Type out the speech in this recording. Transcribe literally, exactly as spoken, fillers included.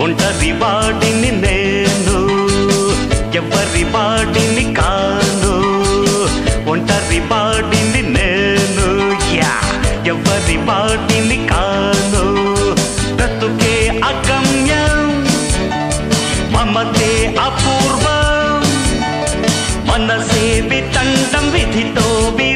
ఒంటరి వాడిని నేను, ఎవరి వాడిని కాను. ఒంటరి వాడిని నేను, యా ఎవరి వాడిని కాను. బ్రతుకే అగమ్యం, మమతే అపూర్వం, మనసే వితండం విధితో